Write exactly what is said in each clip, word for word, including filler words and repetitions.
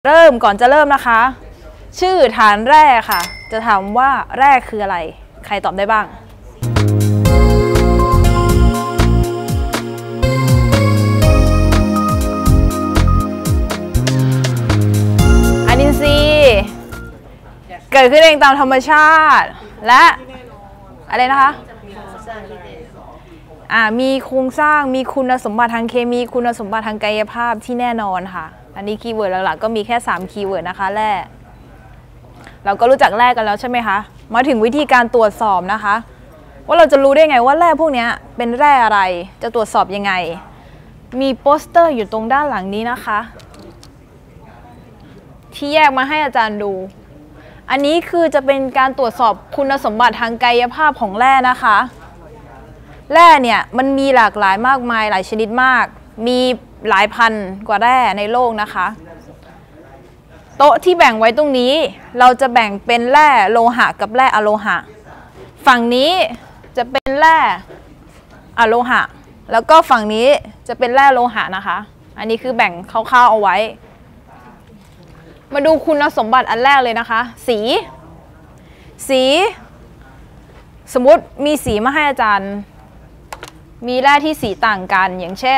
เริ่มก่อนจะเริ่มนะคะชื่อฐานแร่ค่ะจะถามว่าแร่คืออะไรใครตอบได้บ้างอะนินทรีย์เกิดขึ้นเองตามธรรมชาติและอะไรนะคะอ่ามีโครงสร้างมีคุณสมบัติทางเคมีคุณสมบัติทางกายภาพที่แน่นอนค่ะอันนี้คีย์เวิร์ดหลักๆก็มีแค่สามคีย์เวิร์ดนะคะแร่เราก็รู้จักแร่กันแล้วใช่ไหมคะมาถึงวิธีการตรวจสอบนะคะว่าเราจะรู้ได้ไงว่าแร่พวกนี้เป็นแร่อะไรจะตรวจสอบยังไงมีโปสเตอร์อยู่ตรงด้านหลังนี้นะคะที่แยกมาให้อาจารย์ดูอันนี้คือจะเป็นการตรวจสอบคุณสมบัติทางกายภาพของแร่นะคะแร่เนี่ยมันมีหลากหลายมากมายหลายชนิดมากมีหลายพันกว่าแร่ในโลกนะคะโต๊ะที่แบ่งไว้ตรงนี้เราจะแบ่งเป็นแร่โลหะกับแร่อะโลหะฝั่งนี้จะเป็นแร่อะโลหะแล้วก็ฝั่งนี้จะเป็นแร่โลหะนะคะอันนี้คือแบ่งคร่าวๆเอาไว้มาดูคุณสมบัติอันแรกเลยนะคะสีสีสมมุติมีสีมาให้อาจารย์มีแร่ที่สีต่างกันอย่างเช่น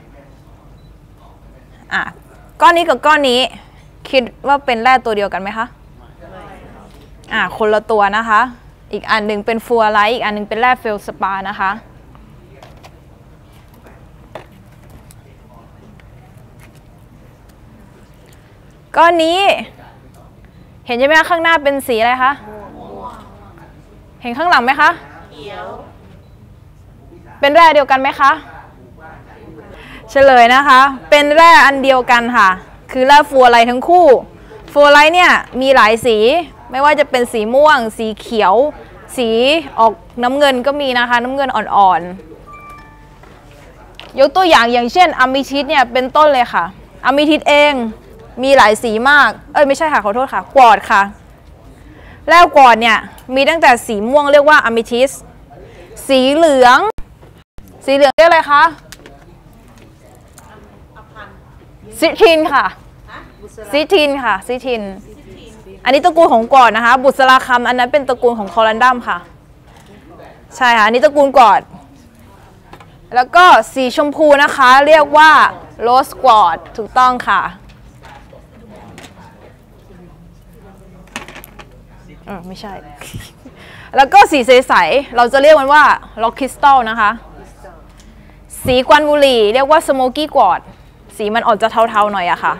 อ่ะก้อนนี้กับก้อนนี้คิดว่าเป็นแร่ตัวเดียวกันไหมคะอ่ะคนละตัวนะคะอีกอันหนึ่งเป็นฟลูออไรด์อีกอันหนึ่งเป็นแร่เฟลสปานะคะก้อนนี้เห็นใช่ไหมคะข้างหน้าเป็นสีอะไรคะเห็นข้างหลังไหมคะเขียวเป็นแร่เดียวกันไหมคะเฉลยนะคะเป็นแร่อันเดียวกันค่ะคือแร่ฟลูออไรด์ทั้งคู่ฟลูออไรด์เนี่ยมีหลายสีไม่ว่าจะเป็นสีม่วงสีเขียวสีออกน้ำเงินก็มีนะคะน้ำเงินอ่อนๆยกตัวอย่างอย่างเช่นอะมิทิสเนี่ยเป็นต้นเลยค่ะอะมิทิสเองมีหลายสีมากเอ้ยไม่ใช่ค่ะขอโทษค่ะกวอดค่ะแร่กวอดเนี่ยมีตั้งแต่สีม่วงเรียกว่าอะมิทิสสีเหลืองสีเหลืองเรียกอะไรคะซิทินค่ะซิทินค่ะซิทินอันนี้ตระกูลของกอดนะคะบุษราคำอันนั้นเป็นตระกูลของคอรันดัมค่ะใช่ค่ะอันนี้ตระกูลกอดแล้วก็สีชมพูนะคะเรียกว่าโรสกอดถูกต้องค่ะเออไม่ใช่แล้วก็สีใสๆเราจะเรียกมันว่าล็อกคริสตัลนะคะสีกวนบุหรี่เรียกว่าสโมกี้กอดสีมันออกจะเทาๆหน่อยอะค่ะ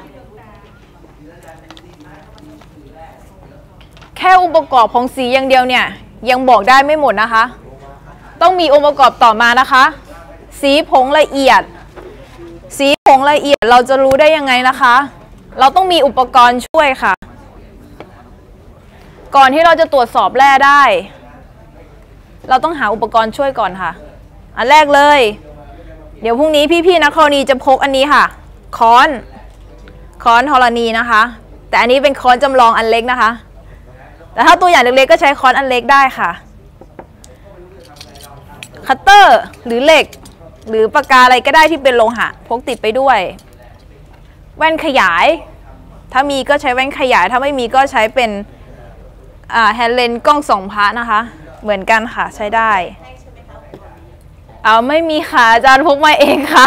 แค่องค์ประกอบของสีอย่างเดียวเนี่ยยังบอกได้ไม่หมดนะคะต้องมีองค์ประกอบต่อมานะคะสีผงละเอียดสีผงละเอียดเราจะรู้ได้ยังไงนะคะเราต้องมีอุปกรณ์ช่วยค่ะก่อนที่เราจะตรวจสอบแร่ได้เราต้องหาอุปกรณ์ช่วยก่อนค่ะอันแรกเลยเดี๋ยวพรุ่งนี้พี่ๆนักธรณีจะพกอันนี้ค่ะค้อนค้อนธรณีนะคะแต่อันนี้เป็นค้อนจำลองอันเล็กนะคะแต่ถ้าตัวอย่างเล็กๆก็ใช้ค้อนอันเล็กได้ค่ะคัตเตอร์หรือเหล็กหรือปากกาอะไรก็ได้ที่เป็นโลหะพกติดไปด้วยแว่นขยายถ้ามีก็ใช้แว่นขยายถ้าไม่มีก็ใช้เป็นแฮนด์เลนส์กล้องส่องพระนะคะเหมือนกันค่ะใช้ได้เอาไม่มีค่ะอาจารย์พกมาเองค่ะ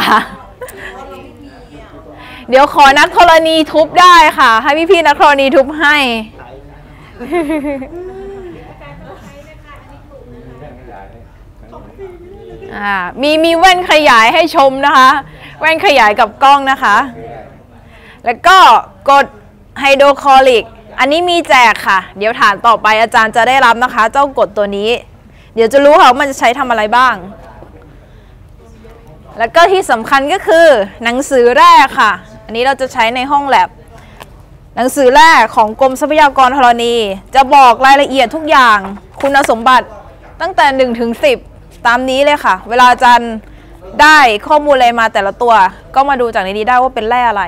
เดี๋ยวขอนักธรณีทุบได้ค่ะให้พี่ๆนักธรณีทุบให้อ่ามีมีแว่นขยายให้ชมนะคะแว่นขยายกับกล้องนะคะแล้วก็กรดไฮโดรคลอริกอันนี้มีแจกค่ะเดี๋ยวฐานต่อไปอาจารย์จะได้รับนะคะเจ้ากรดตัวนี้เดี๋ยวจะรู้ค่ะว่ามันจะใช้ทำอะไรบ้างแล้วก็ที่สำคัญก็คือหนังสือแร่ค่ะอันนี้เราจะใช้ในห้องแลบหนังสือแร่ของกรมทรัพยากรธรณีจะบอกรายละเอียดทุกอย่างคุณสมบัติตั้งแต่หนึ่งถึงสิบตามนี้เลยค่ะเวลาอาจารย์ได้ข้อมูลอะไรมาแต่ละตัวก็มาดูจากในนี้ได้ว่าเป็นแร่อะไร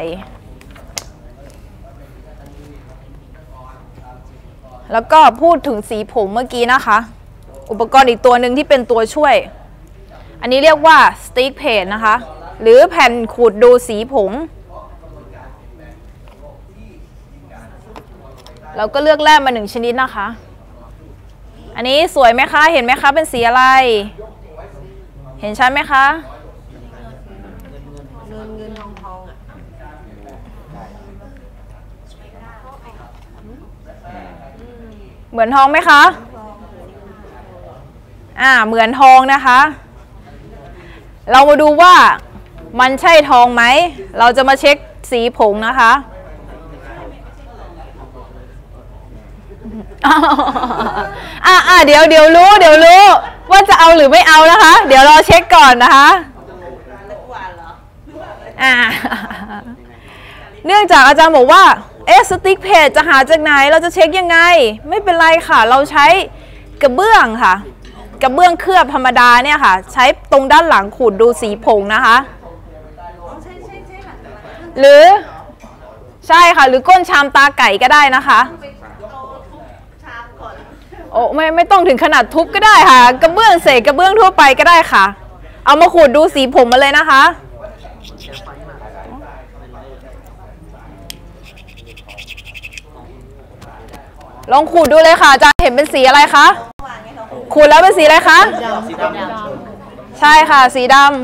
แล้วก็พูดถึงสีผงเมื่อกี้นะคะอุปกรณ์อีกตัวหนึ่งที่เป็นตัวช่วยอันนี้เรียกว่าสติ๊กเพจนะคะหรือแผ่นขูดดูสีผงเราก็เลือกแร่มาหนึ่งชนิดนะคะอันนี้สวยไหมคะเห็นไหมคะเป็นสีอะไรเห็นชัดไหมคะเงินเงินทองทองอ่ะเหมือนทองไหมคะอ่าเหมือนทองนะคะเรามาดูว่ามันใช่ทองไหมเราจะมาเช็คสีผงนะคะอ่าอ่าเดี๋ยวเดี๋ยวรู้เดี๋ยวรู้ว่าจะเอาหรือไม่เอานะคะเดี๋ยวรอเช็คก่อนนะคะอ่าเนื่องจากอาจารย์บอกว่าเอ๊ะสติ๊กเพจจะหาจากไหนเราจะเช็คยังไงไม่เป็นไรค่ะเราใช้กระเบื้องค่ะกระเบื้องเคลือบธรรมดาเนี่ยค่ะใช้ตรงด้านหลังขูดดูสีผงนะคะหรือใช่ค่ะหรือก้นชามตาไก่ก็ได้นะคะโอ้ไม่ไม่ต้องถึงขนาดทุบก็ได้ค่ะกระเบื้องเศษกระเบื้องทั่วไปก็ได้ค่ะเอามาขูดดูสีผมมาเลยนะคะลองขูดดูเลยค่ะอาจารย์เห็นเป็นสีอะไรคะขูดแล้วเป็นสีอะไรคะใช่ค่ะสีดำ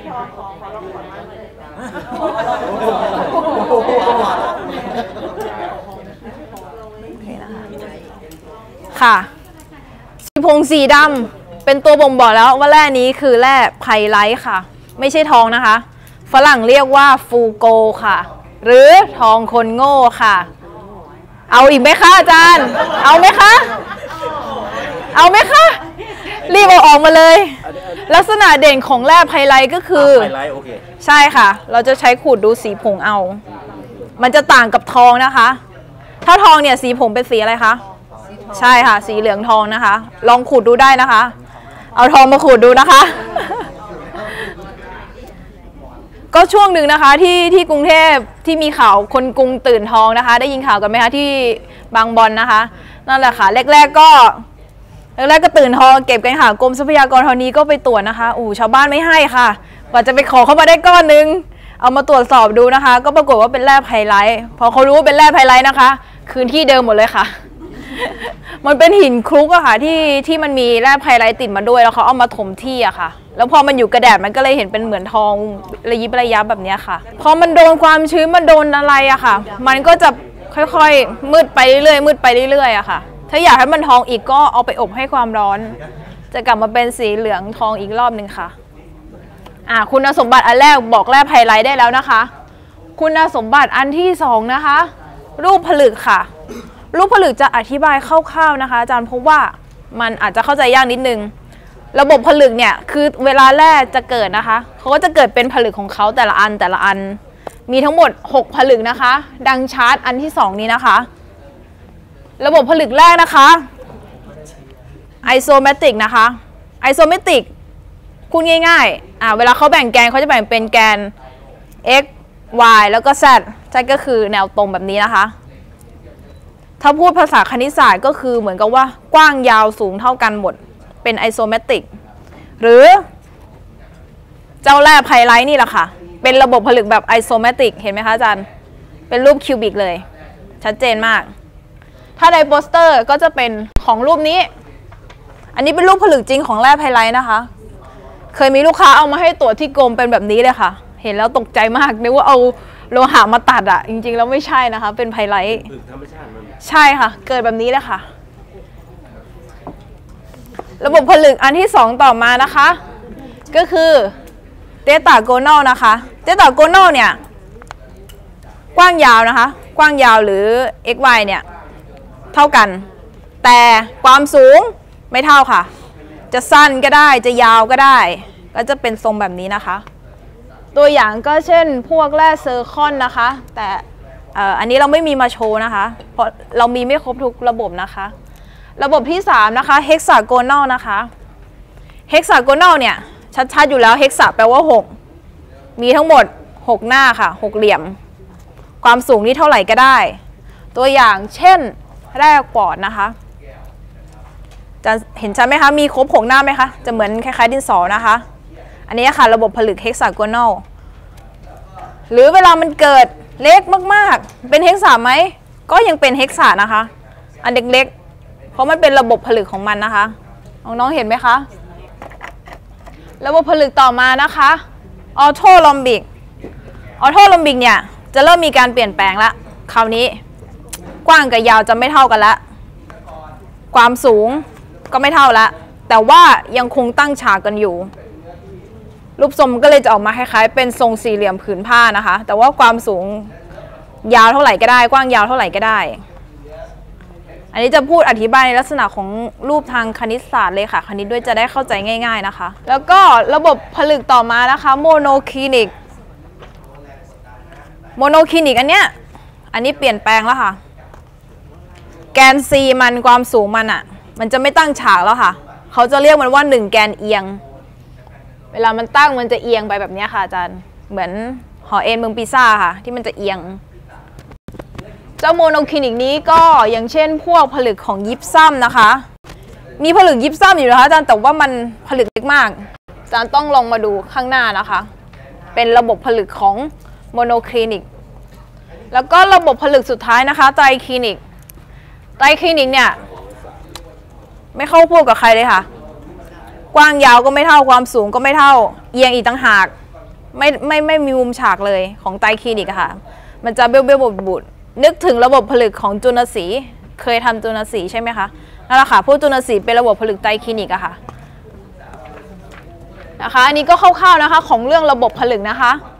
ค่ะสีผงสีดำเป็นตัวบ่งบอกแล้วว่าแร่นี้คือแร่ไพไลท์ค่ะไม่ใช่ทองนะคะฝรั่งเรียกว่าฟูโกค่ะหรือทองคนโง่ค่ะเอาอีกไหมคะอาจารย์เอาไหมคะเอาไหมคะรีบเอาออกมาเลยลักษณะเด่นของแร่ไพไลท์ก็คือใช่ค่ะเราจะใช้ขูดดูสีผงเอามันจะต่างกับทองนะคะถ้าทองเนี่ยสีผงเป็นสีอะไรคะใช่ค่ะสีเหลืองทองนะคะลองขูดดูได้นะคะเอาทองมาขูดดูนะคะก็ช่วงหนึ่งนะคะที่ที่กรุงเทพที่มีข่าวคนกรุงตื่นทองนะคะได้ยินข่าวกันไหมคะที่บางบอนนะคะนั่นแหละค่ะแรกๆก็แรกๆก็ตื่นทองเก็บกันค่ะกรมทรัพยากรธรณีก็ไปตรวจนะคะอู้ชาวบ้านไม่ให้ค่ะกว่าจะไปขอเข้ามาได้ก้อนนึงเอามาตรวจสอบดูนะคะก็ปรากฏว่าเป็นแร่ไพไลท์พอเขารู้ว่าเป็นแร่ไพไลท์นะคะคืนที่เดิมหมดเลยค่ะมันเป็นหินคลุกอะค่ะที่ที่มันมีแร่ไพไลท์ติดมาด้วยแล้วเขาเอามาถมที่อะค่ะแล้วพอมันอยู่กระแดดมันก็เลยเห็นเป็นเหมือนทองระยิบระยับแบบนี้ค่ะพอมันโดนความชื้นมันโดนอะไรอะค่ะมันก็จะค่อยๆมืดไปเรื่อยๆมืดไปเรื่อยๆอะค่ะถ้าอยากให้มันทองอีกก็เอาไปอบให้ความร้อนจะกลับมาเป็นสีเหลืองทองอีกรอบหนึ่งค่ะอ่าคุณสมบัติอันแรกบอกแร่ไพไลท์ได้แล้วนะคะคุณสมบัติอันที่สองนะคะรูปผลึกค่ะรูปผลึกจะอธิบายคร่าวๆนะคะอาจารย์เพราะว่ามันอาจจะเข้าใจยากนิดนึงระบบผลึกเนี่ยคือเวลาแร่จะเกิดนะคะเขาก็จะเกิดเป็นผลึกของเขาแต่ละอันแต่ละอันมีทั้งหมดหกผลึกนะคะดังชาร์ตอันที่สองนี้นะคะระบบผลึกแรกนะคะไอโซเมตริกนะคะไอโซเมตริกพูดง่ายๆอ่าเวลาเขาแบ่งแกนเขาจะแบ่งเป็นแกน x y แล้วก็ z z ก็คือแนวตรงแบบนี้นะคะถ้าพูดภาษาคณิตศาสตร์ก็คือเหมือนกับว่ากว้างยาวสูงเท่ากันหมดเป็นไอโซเมตริกหรือเจ้าแร่ไพไลท์นี่แหละค่ะเป็นระบบผลึกแบบไอโซเมตริกเห็นไหมคะอาจารย์เป็นรูปคิวบิกเลยชัดเจนมากถ้าไดโปสเตอร์ก็จะเป็นของรูปนี้อันนี้เป็นรูปผลึกจริงของแร่ไพไลท์นะคะเคยมีลูกค้าเอามาให้ตรวจที่กรมเป็นแบบนี้เลยค่ะเห็นแล้วตกใจมากนึกว่าเอาโลหะมาตัดอะจริงๆแล้วไม่ใช่นะคะเป็นไพไลท์ใช่ค่ะเกิดแบบนี้เลยค่ะระบบผลึกอันที่สองต่อมานะคะก็คือเตตาโกนอลนะคะเตตาโกนอลเนี่ยกว้างยาวนะคะกว้างยาวหรือ x y เนี่ยเท่ากันแต่ความสูงไม่เท่าค่ะจะสั้นก็ได้จะยาวก็ได้ก็จะเป็นทรงแบบนี้นะคะตัวอย่างก็เช่นพวกแร่เซอร์คอนนะคะแต่อันนี้เราไม่มีมาโชว์นะคะเพราะเรามีไม่ครบทุกระบบนะคะระบบที่สามนะคะเฮกซาโกนอลนะคะเฮกซาโกนอลเนี่ยชัดๆอยู่แล้วเฮกซาแปลว่าหกมีทั้งหมดหกหน้าค่ะหกเหลี่ยมความสูงนี่เท่าไหร่ก็ได้ตัวอย่างเช่นแร่ปอดนะคะจะเห็นชัดไหมคะมีครบหกหน้าไหมคะจะเหมือนคล้ายๆดินสอนะคะอันนี้ค่ะระบบผลึกเฮกซาโกนอลหรือเวลามันเกิดเล็กมากๆเป็นเฮกซาไหมก็ยังเป็นเฮกซานะคะ อันเล็กๆเพราะมันเป็นระบบผลึกของมันนะคะน้องๆเห็นไหมคะระบบผลึกต่อมานะคะออโตลอมบิกออโตลอมบิกเนี่ยจะเริ่มมีการเปลี่ยนแปลงละคราวนี้กว้างกับยาวจะไม่เท่ากันละความสูงก็ไม่เท่าละแต่ว่ายังคงตั้งฉากกันอยู่รูปทรงก็เลยจะออกมาคล้ายๆเป็นทรงสี่เหลี่ยมผืนผ้านะคะแต่ว่าความสูงยาวเท่าไหร่ก็ได้กว้างยาวเท่าไหร่ก็ได้อันนี้จะพูดอธิบายในลักษณะของรูปทางคณิตศาสตร์เลยค่ะคณิตด้วยจะได้เข้าใจง่ายๆนะคะแล้วก็ระบบผลึกต่อมานะคะโมโนคลินิกโมโนคลินิกอันเนี้ยอันนี้เปลี่ยนแปลงแล้วค่ะแกน C มันความสูงมันอ่ะมันจะไม่ตั้งฉากแล้วค่ะเขาจะเรียกมันว่าหนึ่งแกนเอียงเวลามันตั้งมันจะเอียงไปแบบนี้ค่ะอาจารย์เหมือนหอเอ็นเมืองปิซ่าค่ะที่มันจะเอียงเจ้าโมโนคลินิกนี้ก็อย่างเช่นพวกผลึกของยิปซัมนะคะมีผลึกยิปซัมอยู่นะคะอาจารย์แต่ว่ามันผลึกเล็กมากอาจารย์ต้องลองมาดูข้างหน้านะคะเป็นระบบผลึกของโมโนคลินิกแล้วก็ระบบผลึกสุดท้ายนะคะไตรคลินิกไตรคลินิกเนี่ยไม่เข้าพวกกับใครเลยค่ะกว้างยาวก็ไม่เท่าความสูงก็ไม่เท่าเอียงอีกต่างหากไม่ไม่ไม่มีมุมฉากเลยของไตรคลินิกอะค่ะมันจะเบี้ยวเบี้ยวบุดบุดนึกถึงระบบผลึกของจุลศรีเคยทำจุลศรีใช่ไหมคะนั่นแหละค่ะพวกจุลศรีเป็นระบบผลึกไตรคลินิกอะค่ะนะคะอันนี้ก็คร่าวๆนะคะของเรื่องระบบผลึกนะคะ